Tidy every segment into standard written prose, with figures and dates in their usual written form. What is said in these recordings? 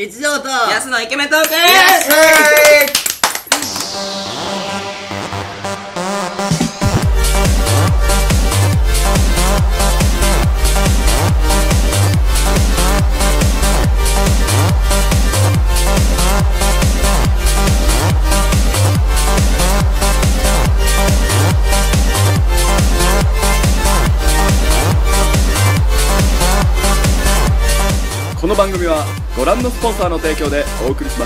一条とヤスのイケメントークこの番組はご覧のスポンサーの提供でお送りします。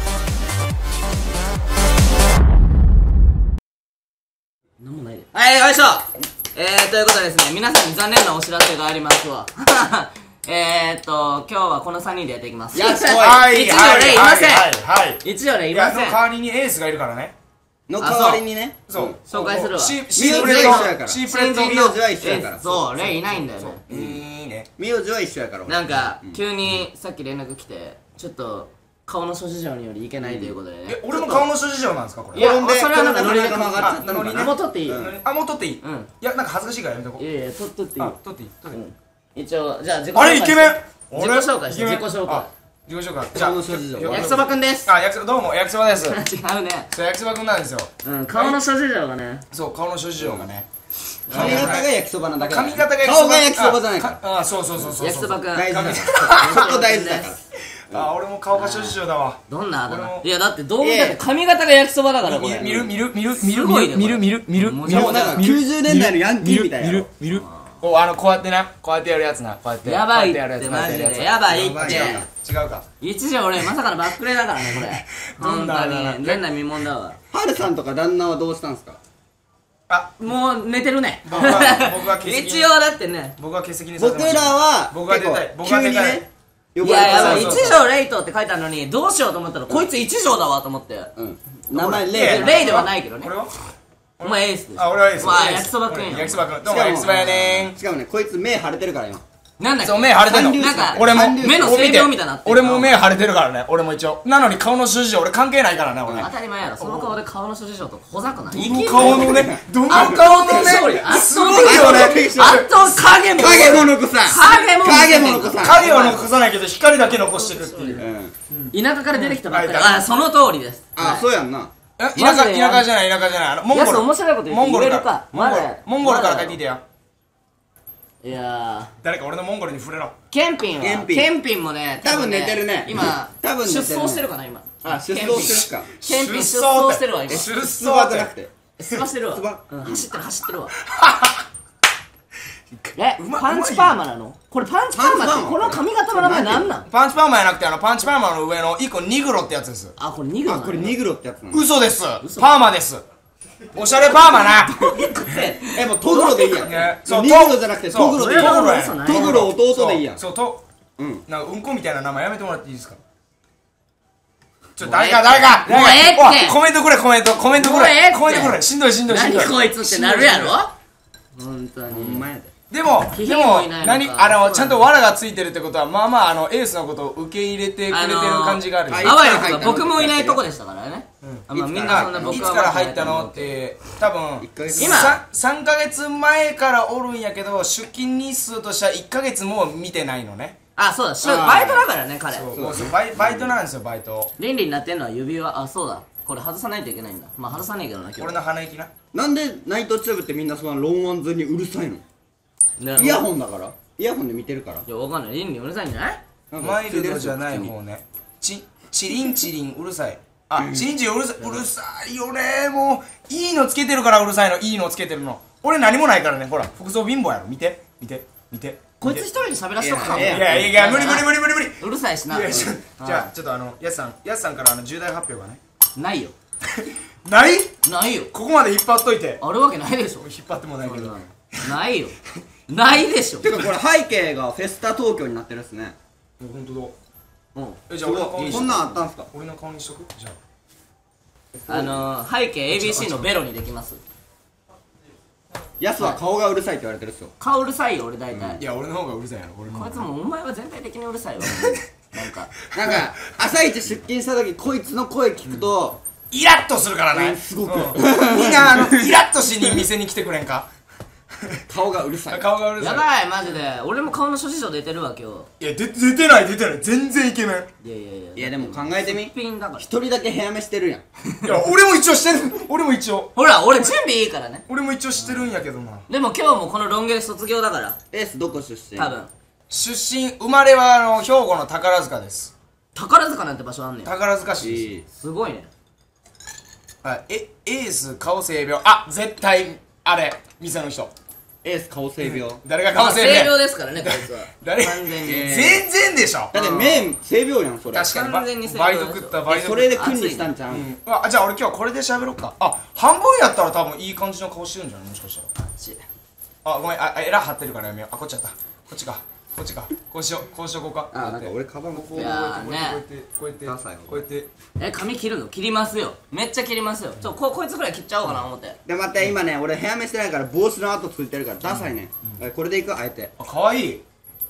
なんもないで。はい、よいしょ。ということでですね、皆さんに残念なお知らせがありますわ。今日はこの3人でやっていきます。 やっこい。一条レイいません。一条レイいません。 の代わりにエースがいるからね。 の代わりにね、 そう紹介するわ。 名字は一緒やから。 シープレッド名字は一緒やから。 そう、レイいないんだよね。 いいね。 名字は一緒やから。 なんか急にさっき連絡来て、ちょっと顔の諸事情によりいけないということでね。 俺の顔の諸事情なんですかこれ。 いや、それはなんかノリで曲がっちゃったのかな。 もう撮っていい？ あ、もう撮っていい？ うん。 いや、なんか恥ずかしいからやめとこう。 いやいや、撮っていい？ あ、撮っていい？ 一応、じゃあ自己紹介。 あれイケメン。 自己紹介して、自己紹介。 自己紹介。じゃあ、 焼きそばくんです。 あ、どうも焼きそばです。 違うね。 そう、焼きそばくんなんですよ。 うん、顔の諸事情がね。 そう、顔の諸事情がね。 髪型が焼きそばなんだけど。 髪型が顔が焼きそばじゃないか。 あ、そう。 焼きそばくん。 大事だ。そこ大事だから。 あ、俺も顔が諸事情だわ。 どんなあだ名？いや、だってどう見たって髪型が焼きそばだからこれ。 見る。 もうなんか 90年代のヤンキーみたいな。 見る。こうやってな、こうやってやるやつな、こうやって。 やばいってマジで。やばいって。 違うか。 一条俺まさかのバックレだからねこれ。本当に前代未聞だわ。 はるさんとか旦那はどうしたんすか？ あ、 もう寝てるね。 僕は欠席。 一応だってね。 僕は欠席にさせて僕らは僕が出たい。僕が急に出たい。 ね。 いややばい、一条レイトって書いてあるのにどうしようと思ったらこいつ一条だわと思って。 名前レイではないけどね。 俺は？ お前エースです。 あ、俺はエース。 わあ、焼きそばくんや。 焼きそばくん。どうも焼きそばやねー。 しかもね、こいつ目腫れてるから今。 なんだっけ？ そう、目腫れてんの。 なんか俺も目の性病みたいになってる。 俺も目腫れてるからね。俺も一応。なのに顔の諸事情俺関係ないからね、俺。 当たり前やろ。その顔で顔の諸事情と小魚。 どの顔のね、どの圧顔の倒的勝利。 ね、 圧すご倒的いよね。 圧倒影も。 影も残さん。 影も残さん。 影は残さないけど光だけ残してるっていう。 田舎から出てきたばっかり。あ、その通りです。 あ、そうやんな。 田舎じゃない。モンゴル。 面白いこと言えるか。 モンゴルから帰ってきてよ。 いや誰か俺のモンゴルに触れろ。 ケンピンもね、 多分寝てるね。 今、出走してるかな、今。 あ、出走してるか。 ケンピン出走してるわ、今。 出走スバじゃなくて。 スバしてるわ。走ってるわ。パンチパーマなの？これパンチパーマってこの髪型の名前なんなん？ パンチパーマじゃなくてパンチパーマの上の1個ニグロってやつです。 あ、これニグロ。 あ、これニグロってやつなの？ 嘘です。パーマです。おしゃれパーマな。 もうトグロでいいやん。ニグロじゃなくてトグロでいいやん。トグロ弟でいいやん。 そうなんかうんこみたいな名前やめてもらっていいですか？誰かもうええって。 コメントくれしんどい何こいつってなるやろ？本当に。 でもちゃんと藁がついてるってことはまあまあエースのことを受け入れてくれてる感じがある。 あわよくん僕もいないとこでしたからね。みんなそんな僕はいつから入ったのって多分今3ヶ月前からおるんやけど出勤日数としては1ヶ月も見てないのね。 あ、そうだ、バイトだからね彼。 バイトなんですよ、バイト。 倫理になってんのは指輪。あ、そうだ、これ外さないといけないんだ。まあ外さねえけどな今日。 俺の鼻息な。 なんでナイトチューブってみんなそのロンワンズにうるさいの？イヤホンだから。イヤホンで見てるから。 いや、わかんない。倫理うるさいんじゃない？ マイルドじゃない方ね。チリンうるさい。あ、チリンうるさいよね。もういいのつけてるからうるさいの。いいのつけてるの。俺何もないからね。ほら服装貧乏やろ。見てこいつ一人で喋らしとくかも。 いや無理。 うるさいしな。 じゃあちょっとヤスさんから重大発表がね。 ないよ。 ないよ。 ここまで引っ張っといて。 あるわけないでしょ。 引っ張ってもないけど。 ないよ。ないでしょ。 てかこれ背景がフェスタ東京になってるっすね。 ほんとだ。じゃあこんなんあったんすか？ 俺の顔にしとく？じゃあ背景 ABC のベロにできます。 ヤスは顔がうるさいって言われてるっすよ。 顔うるさいよ俺大体。 いや俺の方がうるさいやろ。 こいつもお前は全体的にうるさいわ。なんか朝一出勤した時こいつの声聞くとイラッとするからね。 すごくみんなイラッとしに店に来てくれんか？ 顔がうるさい。 顔がうるさい。 やばいマジで俺も顔の諸事情出てるわ今いや出てない全然イケメン。 日いやいやいやいやでも考えてみ、 ピンだから一人だけ部屋目してるやん。 いや俺も一応してる。俺も一応準備いいからね。 してるんやけどな。 でも今日もこのロン毛で卒業だからエースどこ出身？ 多分出身生まれは兵庫の宝塚です。 宝塚なんて場所あんねん。 宝塚市です。 すごいね。 エース顔性病。あ、絶対あれ店の人。 エース顔性病。 誰が顔性性病？ 病ですからねこいつは。 誰？ 完全に全然でしょ。 だって目性病やんそれ。 確かに完全に性バイ病でしょト食ったバイトそれで訓にしたんちゃうん？ じゃあ俺今日これで喋ろうか。あ、半分やったら多分いい感じの顔してるんじゃない？もしかしたら。あ、ごめん、エラ張ってるからやめよう。あ、こっちやった。こっちか。こうしようこうか。 あ、なんか俺カバンこういやーねこうやってダサいこうやって髪切るの？切りますよ。めっちゃ切りますよ。こいつぐらい切っちゃおうかな思って。 で待って今ね俺部屋目してないから帽子の跡ついてるからダサいね。これでいくあえて。 あ、かわいい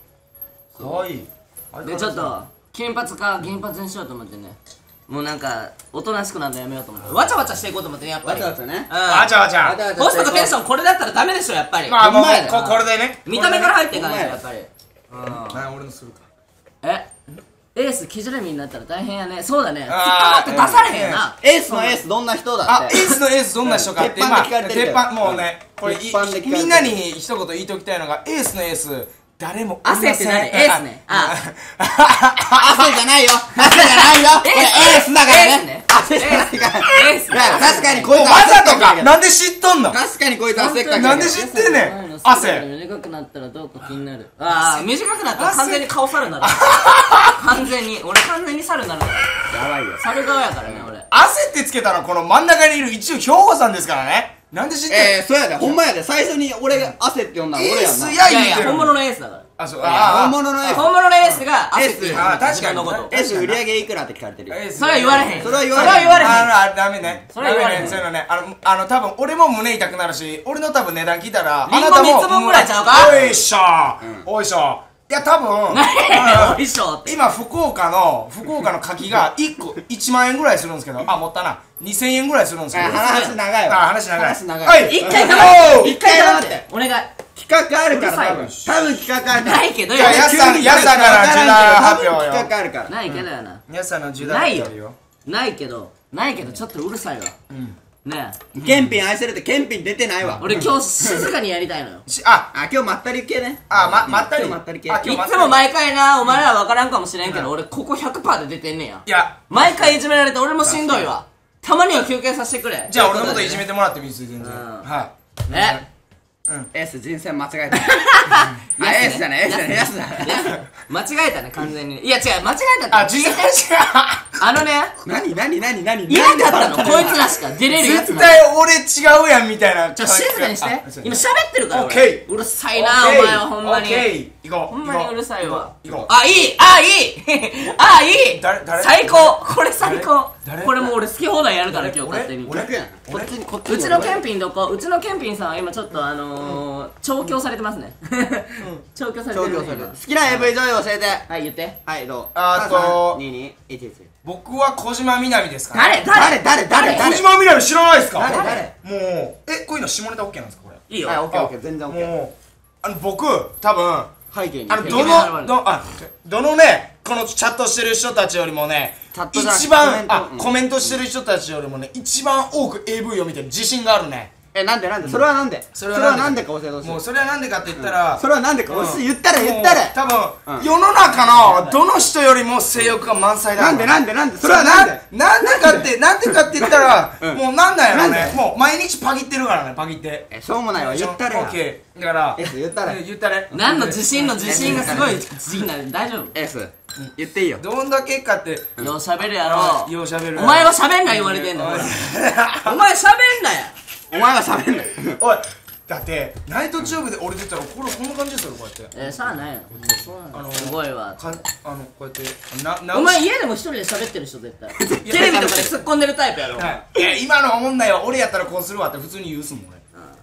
でちょっと金髪か銀髪にしようと思ってね。もうなんかおとなしくなるのやめようと思ってわちゃわちゃしていこうと思ってねやっぱり。 わちゃわちゃね。 あちゃわちゃ。 ホストとテンションこれだったらダメでしょやっぱり。 まあもうほんまやでこれでね。 見た目から入っていかないとやっぱり。 俺のするか。 エースキジュレミになったら大変やね。そうだね。突っかあーかって出されへんよな。 エースのエースどんな人だあ、 って。 エースのエースどんな人かって鉄板で聞かれてる鉄板もうねこれ鉄板で聞かれてるみんなに一言言いときたいのがエースのエース誰も汗って何？エースね。 汗じゃないよ。汗じゃないよ。これエースだからね。汗じゃないから。 エースいや確かにこいつわざとかなんで知っとんの？ 確かにこいつ汗っかきなんで知ってんねん汗。 短くなったらどうか気になる。ああ、短くなったら完全に顔猿になる。完全に俺完全に猿になる。 やばいよ。 猿顔やからね俺。 汗ってつけたらこの真ん中にいる一応兵庫さんですからね。なんで知ってんの？ そうやでほんまやで最初に俺が汗って呼んだの俺やんな。 エースやいやいや言うてる本物のエースだから。 あ、そう本物のエース。 本物のエースが汗って言うあ確かに自分のこと。 エース売り上げいくらって聞かれてるよ。 それは言われへん。 それは言われへんダメね。 それは言われへんそういうのね。多分俺も胸痛くなるし、俺の多分値段聞いたら、 リンゴ3つ分ぐらいちゃうか？ おいしょおいしょ。いや多分何やねんおいしょって。 今福岡の柿が1個1万円ぐらいするんですけど、あ、持ったな。2000円ぐらいするんですけど。 話長いわ。 話長い。 話長い。 はい。 一回黙って。一回黙って。お願い。 企画あるからうるさい多分企画あるから。 ないけどよ。 じゃあやさから重大発表よ。 企画あるから。 ないけどやな。 皆さんの重大発表よ。 ないけどちょっとうるさいわ。ねえ。 ケンピン愛せるってケンピン出てないわ。 俺今日静かにやりたいのよ。 今日まったり系ね。 まったり。 今日まったり系。 あいつも毎回な、お前ら分からんかもしれんけど、俺ここ 100% で出てんねや。 いや、 毎回いじめられて俺もしんどいわ。たまには休憩させてくれ。 じゃあ俺のこといじめてもらってもいいですよ、全然。 うんはえエース人選間違えた。エースじゃないエースじゃないエースだ。 間違えたね、完全に。いや違う、間違えたい。あ、 って。 人選あのね、 何いなかったの、こいつらしか出れるやつ絶なの。 対俺違うやんみたいな。 ちょ、静かにして。今喋ってるからオッケ俺。うるさいな、お前はほんまに。 オッケー。行こう。 ほんまにうるさいわ。 行こう。 あ、いいあ、いい誰最高これ最高誰これもう俺好き放題やるから今日勝手に。 逆やん。こっちにこっちに。 うちのケンピンどこ？うちのケンピンさんは今ちょっと調教されてますね。調教されてるね今。 好きな AV 女優教えて。 はい、言って。 はいどう。 あと 221。 僕は小島みなみですか？ 誰小島みなみ知らないですか？ 誰もう、こういうの下ネタ OK なんですかこれ？ いいよ。 はいオッケーオッケー全然オッケー。 もう、僕、多分、 背景に。 どのね、このチャットしてる人たちよりもね、 チャットじゃなくて一番、 うんコメントしてる人たちよりもね、一番多く AV を見てる自信があるね。 なんでそれはなんでそれはなんでか教えてほしい。 もうそれはなんでかって言ったら、 それはなんでか言ったら多分、世の中のどの人よりも性欲が満載だ。 なんでそれはなんでなんでかって言ったら、もうなんだよね。もう毎日パギってるからね、パギって。 しょうもないわ言ったらや。 オッケー。だから、 言ったら言ったれ。 何の自信がすごい次になる。大丈夫？ エース言っていいよ。 どんだけかって、 よう喋るやろ。 よう喋る。 お前は喋んな言われてんだよ。お前喋んなや。 お前は喋んない。 おい、だってナイトチューブで俺出たらこんな感じですよ、こうやって。 さあないよ。すごいわ。 こうやってお前家でも一人で喋ってる人絶対。テレビとかで突っ込んでるタイプやろ。 いや、今の思んないよ。俺やったらこうするわって普通に言うすもん俺。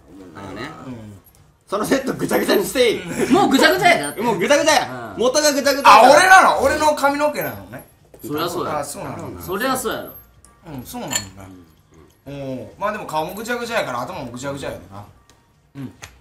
そのセットぐちゃぐちゃにしていい。 もうぐちゃぐちゃやな。 もうぐちゃぐちゃや。元がぐちゃぐちゃ。 あ、俺なの？俺の髪の毛なのね。 そりゃそうや。 あ、そうなの。 そりゃそうやろ。 そうなんだね。まあでも顔もぐちゃぐちゃやから頭もぐちゃぐちゃやでな。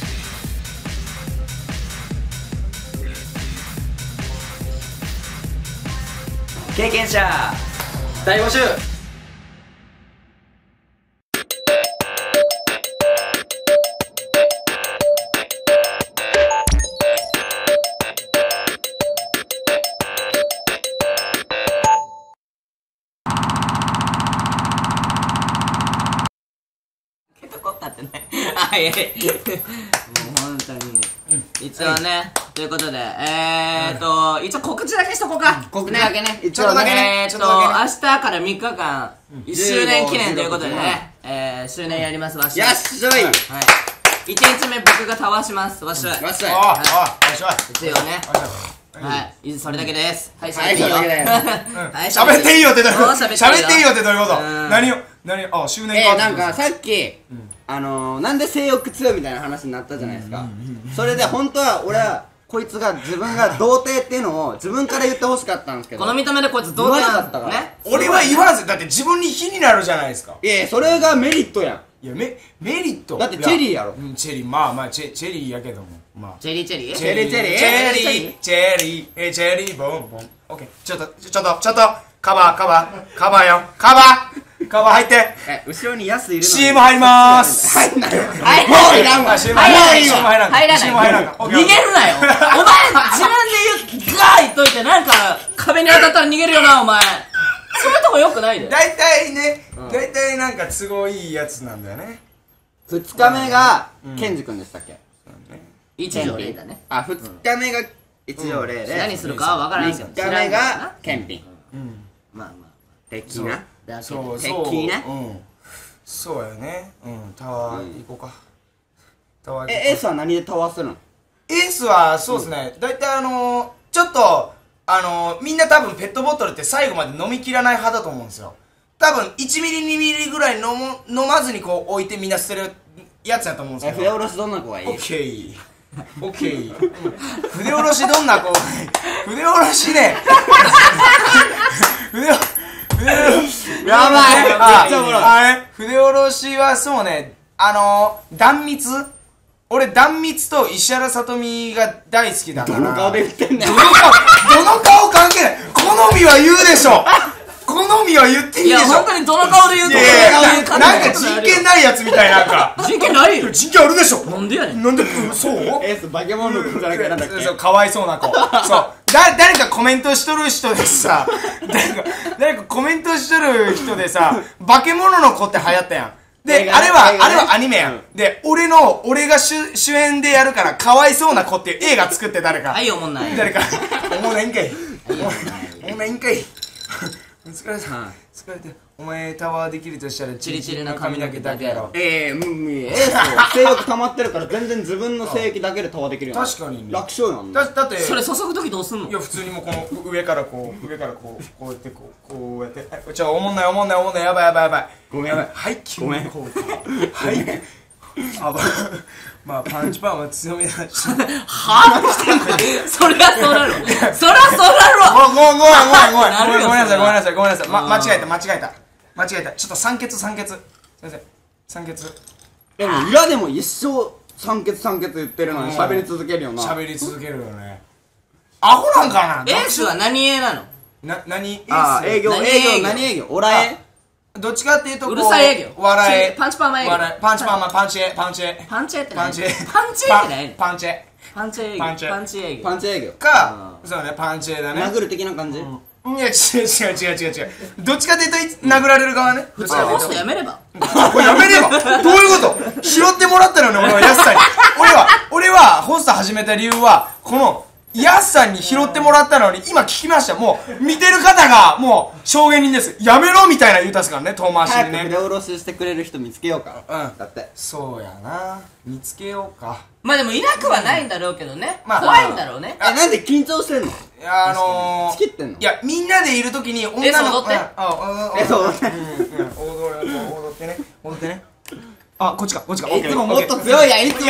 経験者大募集。 はい、もう本当に、一応ね、ということで、一応告知だけしとこうか。 告知だけね、 一応ね、明日から3日間、1周年記念ということでね、周年やります、わっしょい。 よっしょい。はい。 1日目僕がたわします、わっしょい。 わっしょい。 一応ね。はい、それだけです。はい、それだけです。 喋っていいよってどういうこと？喋っていいよってどういうこと？何を？周年か。 なんかさっきなんで性欲強いみたいな話になったじゃないですか。それで本当は俺はこいつが自分が童貞っていうのを自分から言ってほしかったんですけど、 この見た目でこいつ童貞だったからね。 俺は言わず、だって自分に火になるじゃないですか。 いやそれがメリットやん。 いやメリットだってチェリーやろ。 チェリー、まあチェリーやけども、まあチェリーチェリーボンボン。オッケー、ちょっとカバー入って。 後ろにヤスいるの。 CM 入りまーす。 入んなよ。もういらんわ。 入らない。逃げるなよ。お前自分でガー言っといて、なんか壁に当たったら逃げるよな、お前。そういうとこよくないで。 大体なんか都合いいやつなんだよね。 2日目がケンジ君でしたっけ。 一条例だね。 2日目が一条例で、 何するかは分からんけど、 3日目がケンピン。 まあ的な。 そうそうやね。タワー行こうか。タワーエースは何でタワーするの？ エースはそうですね、大体ちょっとみんな多分ペットボトルって最後まで飲み切らない派だと思うんですよ。多分1ミリ2ミリぐらい飲まずにこう置いてみんな捨てるやつやと思うんですけど。 筆下ろしどんな子がいい？ オッケー筆下ろしどんな子筆下ろしねやばい。 筆下ろしはそうね、断蜜、俺断蜜と石原さとみが大好きだから。 どの顔で言ってんねん。 どの顔関係ない。好みは言うでしょ。好みは言っていいでしょ。 いや本当にどの顔で言うとなんか人権ないやつみたいな。なんか人権ないよ。 人権あるでしょ。 なんでやねん。 なんでそうエースバケモンの子じゃなくてなんだっけ。 そう、かわいそうな子。そう誰かコメントしとる人でさ、誰かコメントしとる人でさ、化け物の子って流行ったやん。で、あれはアニメやん。で、俺が主演でやるから、かわいそうな子っていう映画作って誰か。 はい、おもんない。 誰か。おもんないんかい。おもんないんかい。疲れて。お前タワーできるとしたらチリチリの髪の毛だけやろ。 エース性欲溜まってるから全然自分の性域だけでタワーできるよ。 確かにね。 楽勝なんだ。 だってそれ注ぐときどうすんの？ いや普通にもうこの上からこうやってこうやって。おもんないやばい。 ごめん。 はいごめん。はい。まあパンチパンは強めだし。 はぁしてんの？そりゃそうなるわ。ごめんなさい。間違えた。ちょっと酸欠。すいません。酸欠。 でも裏でも一生酸欠言ってるのに喋り続けるよな。 喋り続けるよね。アホなんかな。 エースは何営なの？ 何？ 営業何営業？オラエ？ どっちかっていうとこううるさい営業。 笑え。 パンチパーマ営業。 パンチエ。 パンチエって何？ パンチ営業か、そうね、パンチエだね。 殴る的な感じ？ いや違う。どっちかっていうと殴られる側ね。 普通ホストやめれば。 これやめれば。どういうこと？拾ってもらったのね、俺は安さんに。俺はホスト始めた理由はこの安さんに拾ってもらったのに、今聞きました。もう見てる方がもう証言人です。やめろみたいな言うたっすからね、遠回しにね。 早く筆下ろししてくれる人見つけようか。だってそうやな、見つけようか。 まあでもいなくはないんだろうけどね。怖いんだろうね。 なんで緊張してんの？ 好きってんの？ いや、みんなでいるときに女の子。 踊ってね。あ、こっちか。 いつももっと強いやん。可動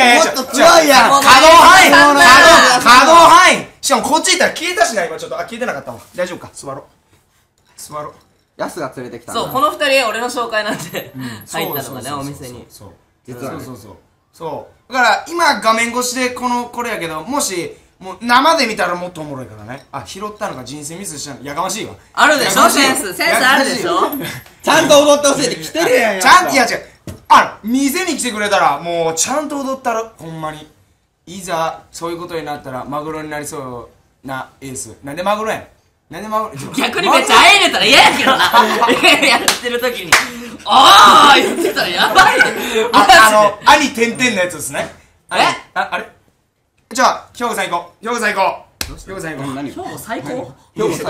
範囲。しかもこっち行ったら消えたしな、今ちょっと。消えてなかったわ。大丈夫か。座ろう。 ヤスが連れてきた。 そう、この二人俺の紹介なんで入ったのがね、お店に。 実はそう。だから今画面越しでこれやけど、もしもう生で見たらもっとおもろいからね。あ、拾ったのが人生ミスしたの。やかましいわ。 あるでしょ、センスあるでしょ。 ちゃんと踊ってほしいって来てるやん。 いや違う。店に来てくれたら、もうちゃんと踊ったら、ほんまに。いざ、そういうことになったら、マグロになりそうなエース。なんでマグロやん。 逆にめっちゃあえれたら嫌やけどな。やってる時にあー言ってたらやばいね。 兄てんてんのやつですね。あれじゃあ兵庫さん行こう。兵庫さん行こう。 兵庫最高。 兵庫さん行こう。 兵庫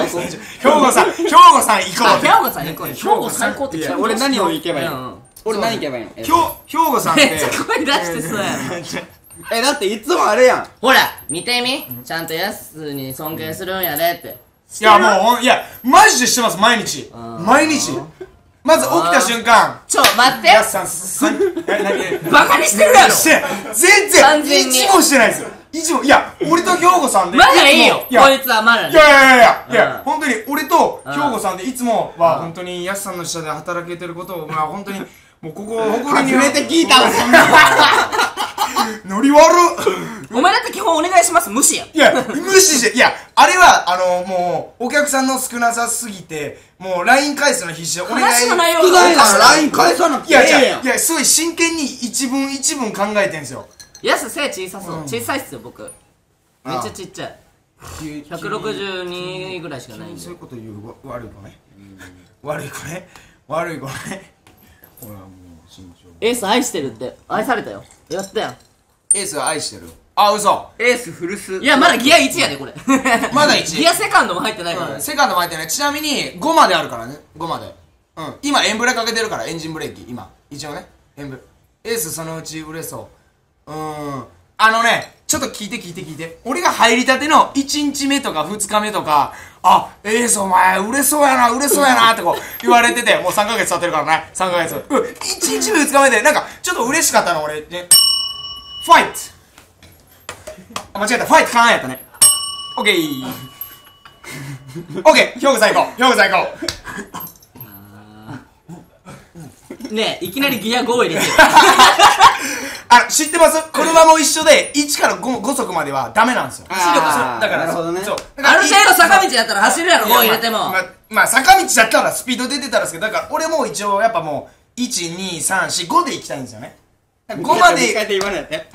最高って聞いた。 俺何を行けばいいの？俺何行けばいいの？ 兵庫さんってめっちゃ声出してそうやん。 だっていつもあれやん。 ほら見てみ、ちゃんとやすに尊敬するんやでって。 いやもう、いやマジでしてます。毎日まず起きた瞬間、 待って、 やすさんバカにしてるやろ。 全然一もしてないですよ。一も。いや俺と兵庫さんでまだいいよ、こいつはまだね。 いや本当に俺と兵庫さんでいつもは本当にやすさんの下で働けてることを本当にもうここ誇りに初めて聞いたわそんな。 ノリ悪っ。 お前だって基本お願いします無視やん。 いや無視して、いやあれはもうお客さんの少なさすぎて、もう LINE 返すの必死でお願い。 話の内容少ないから LINE 返さなくていいやん。 いやすごい真剣に一文考えてんすよ。 やす背小さそう。小さいっすよ僕。めっちゃちっちゃい。162ぐらいしかないんで。 そういうこと言う悪い子ね。悪い子ね。ほらもう身長。 エース愛してるって。愛されたよ。やったやん。 エースは愛してる。あ、嘘。 エースフルス。 いやまだギア1やでこれ。 まだ1。 ギアセカンドも入ってないからね。 セカンドも入ってない。ちなみに5まであるからね。5まで。今エンブレかけてるから、エンジンブレーキ。今一応ね、エースそのうち売れそう。ちょっと聞いて。俺が入りたての1日目とか2日目とか、あ、エースお前売れそうやなってこう言われてて、もう3ヶ月経ってるからね。3ヶ月。1日目2日目でなんかちょっと嬉しかったの俺ね。ファイト。間違えた。ファイト勘やったね。オッケー。オッケー。兵庫さん行こう。 ねえ、いきなりギア5入れてる。 知ってます？車も一緒で1から 5速まではダメなんですよ。だからなるほどね。 ある程度坂道やったら走るやろ、5入れても。 まあ坂道だったらスピード出てたらですけど、だから俺も一応やっぱもう1、2、3、4、5で行きたいんですよね。5まで、 言わないで。 はい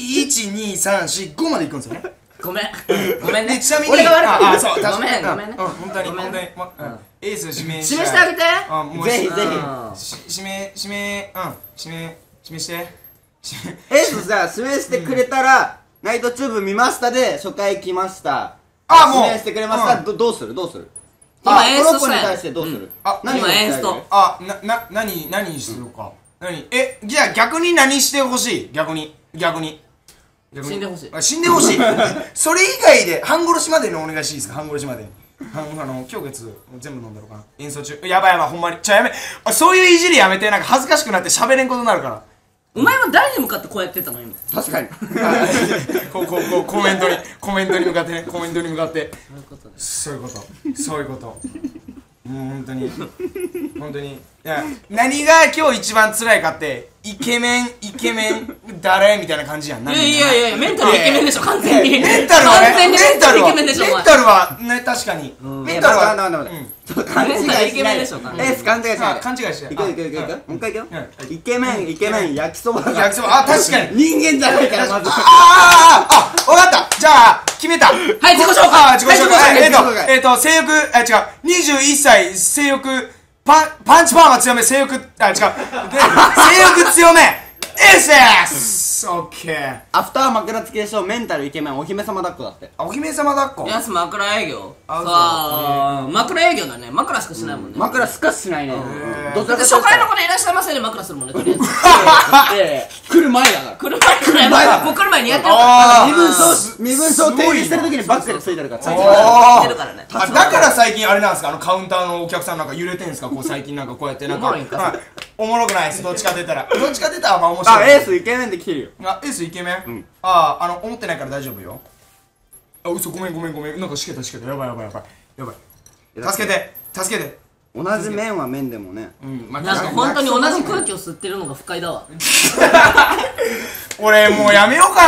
。1、2、3、4、5まで行くんですよね。 ごめんね。 ちなみに、 俺が悪い。 そう、 ごめんね。 本当に、エース指名して。 示してあげて。 ぜひ。 指名して。 エースじゃあ指名してくれたら、ナイトチューブ見ましたで初回来ました。 もう指名してくれました。どうする？ 今エースとこの子に対してどうする？ 今エースと。 何するか。じゃあ逆に何してほしい？逆に。 死んでほしい。 死んでほしい。それ以外で半殺しまでにお願いしていいですか？半殺しまでに。今日月全部飲んだろうかな。演奏中。やばいほんまに。やめ。そういういじりやめて。なんか恥ずかしくなって喋れんことになるから。 お前は誰に向かってこうやってたの今？ 確かに。 コメントに向かってね。そういうこと。もう本当にいや、何が今日一番辛いかってイケメン誰みたいな感じやん。 いやメンタルイケメンでしょ完全に。 メンタルはね、 メンタルイケメンでしょ。 メンタルはね、確かにメンタルは勘違いしない。エエース勘違いしない。 勘違いしていくもう一回いくよ。イケメン焼きそば。 確かに人間じゃないからまず。 わかった。じゃあ決めた。 はい自己紹介。 性欲21歳性欲パンチパーマ強め性欲性欲強めエースです。オッケー。 アフター枕付きでしょ。メンタルイケメンお姫様抱っこだって。 お姫様抱っこ。 やす枕営業。さあ枕営業だね。枕しかしないもんね。 枕しかしないね。 だって初回の子でいらっしゃいませで枕するもんねとりあえず。 来る前だから。 来る前もう来る前にやってるから。 身分証提示してる時にバッグでついてるから。 だから最近あれなんですか、カウンターのお客さんなんか揺れてんすか？こう最近なんかこうやってなんかおもろくないです。どっちか出たらまあ面白い。 エースイケメンで来てるよ。 エースイケメン？思ってないから大丈夫よ。嘘、ごめん。なんかしけた。やばい。助けて。 同じ面は面でもね。 なんか本当に同じ空気を吸ってるのが不快だわ。 俺もうやめようかな。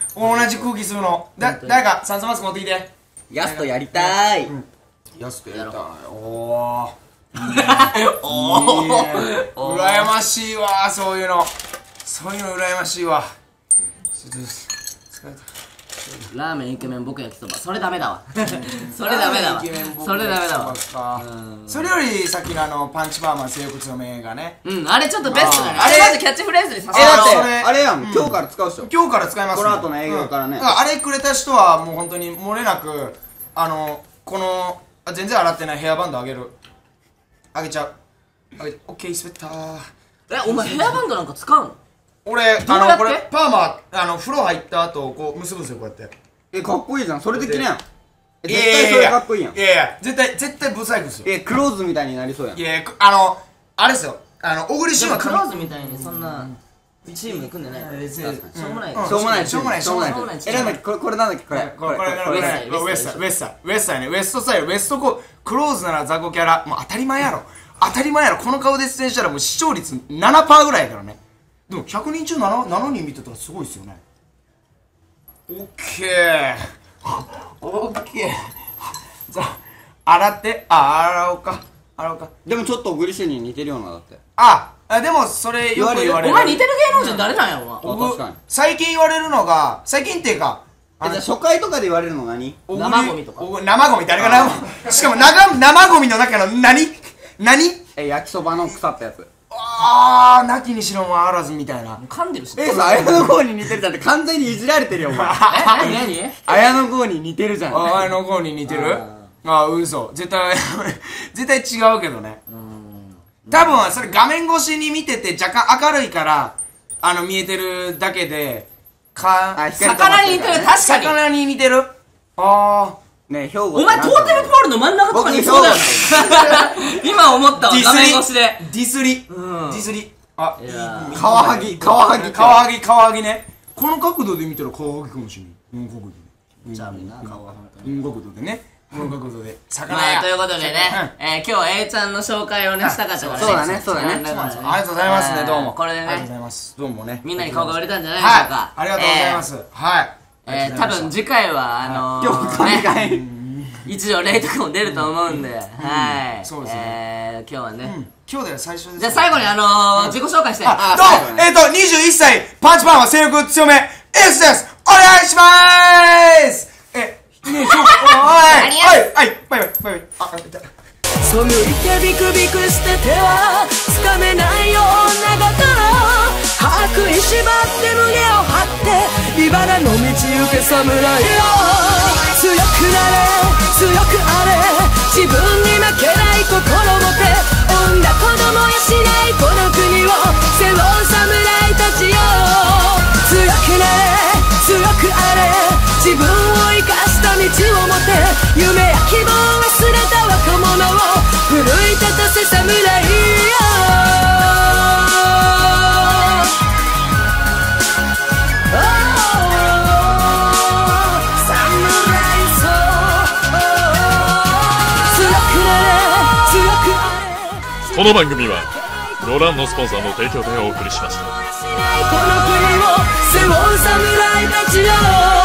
同じ空気するの。誰か酸素マスク持ってきて。 ヤスとやりたい。 やすくやりたい。おーおー羨ましいわ、そういうの羨ましいわ。ちょっと疲れた。 ラーメンイケメン僕焼きそば、それダメだわ。それダメだわ。それダメだわ。 それよりさっきのパンチパーマ性欲強めがね。 あれちょっとベストだね。あれまずキャッチフレーズにさせだってあれやん、今日から使うっしょ。 今日から使います。 この後の営業からね。 あれくれた人はもう本当に漏れなくこの全然洗ってないヘアバンドあげる。あげちゃう。オッケー、滑ったー。 お前ヘアバンドなんか使うの？ 俺どうやってこれパーマ風呂入った後こう結ぶんですよ、こうやって。 かっこいいじゃん、それできねやん。絶い対それかっこいいやん。 いやいや絶対ブサイクっすよ。 クローズみたいになりそうやん。 いやあれっすよ、小栗旬はクローズみたいにそんなチーム組んでない。しょうもない。 うんしょうもないしょうもないしょうもないしょうもないなんだっけ、これなんだっけ、これこれウエストやね。ウエストスタイル、ウエストクローズなら雑魚キャラ、もう当たり前やろ。この顔で出演したらもう視聴率 7% ぐらいやからね。でも100人中 7人見てたらすごいっすよね。オッケーじゃあ洗って洗おうか。 でもちょっと小栗旬に似てるような、だって。 でもそれよく言われる。 お前似てる芸能人誰なんやろな。 確かに。 最近言われるのが、最近っていうかじゃあ初回とかで言われるの何？ 生ゴミとか。 生ゴミ誰がしかも生ゴミの中の何焼きそばの腐ったやつ。 なきにしろもあらずみたいな。 噛んでるし。 綾野剛に似てるじゃんって完全にいじられてるよ、お前。 何？ 綾野剛に似てるじゃん。 綾野剛に似てる？嘘。絶対違うけどね。多分それ画面越しに見てて若干明るいから見えてるだけで魚に似てる。確かに魚に似てる。 ねえ、兵庫。 お前トーテムポールの真ん中とかにいそうだよね。今思ったわ、画面越しで。 ディスリカワハギね。 この角度で見たらカワハギかもしれない。この角度でじゃあみんな顔は本当この角度でね。この角度で魚まあや。 ということでね、今日 A ちゃんの紹介をねしたかったからね。 そうだね。 ありがとうございますね、どうも。 これでね、 ありがとうございます。どうもね。 みんなに顔が売れたんじゃないでしょうか。 ありがとうございます。はい。 多分次回は一応レイとかも出ると思うんで、はい。 そうですね。 今日はね。 今日で最初です。 じゃあ最後に自己紹介して。 どうも21歳パンチパンは性欲強め S です。お願いしまーす。バイバイ。 そむいてビクビクして手はつかめないようながら歯食いしばって胸を張って茨の道行け侍よ。強くなれ強くあれ自分に負けない心持て産んだ子供やしないこの国を背負う侍たちよ。強くなれ強くあれ自分を生かした道を持て夢や希望を忘れた若者を奮い立たせ侍よ。 この番組はご覧のスポンサーの提供でお送りしました。 この国を背負う侍たちよ。